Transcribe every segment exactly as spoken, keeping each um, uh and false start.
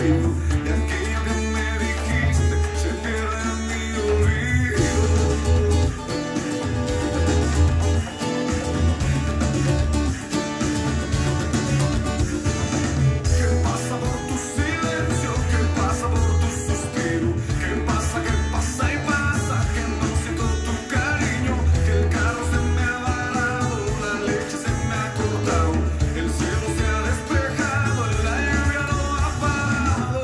vacío y aquello que me dijiste se pierde en mi olvido. ¿Qué pasa por tu silencio? ¿Qué pasa por tu suspiro? ¿Qué pasa? ¿Qué pasa y pasa? Que no siento tu cariño, que el carro se me ha varado, la leche se me ha cortado, el cielo se ha despejado, la lluvia no ha parado.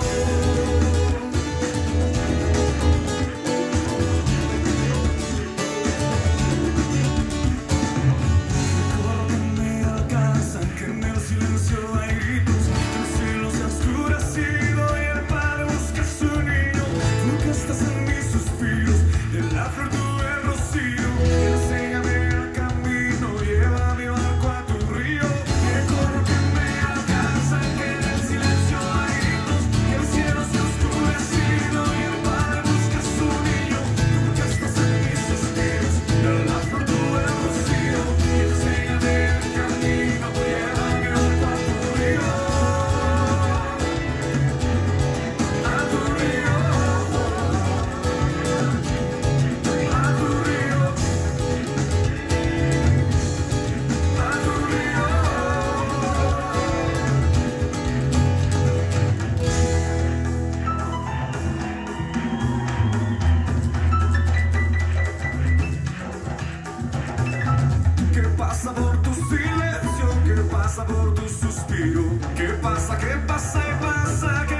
Recuerdo que me alcanzan, que en el silencio hay gritos, que el cielo se ha oscurecido y el padre busca a su niño. Tú que estás en mis suspiros, en la flor tuve el rocío. Enséñame el camino, lleva mi barco a tu río. Recuerdo que me alcanzan, que en el silencio hay gritos, que el cielo se ha oscurecido y el padre busca a su niño. Tú que estás en mis suspiros, en la flor tuve el rocío. Enséñame el camino, lleva mi barco a tu río. A tu río, a tu río, a tu río. ¿Qué pasa por tu silencio? ¿Qué pasa por tu suspiro? ¿Qué pasa? ¿Qué pasa y pasa?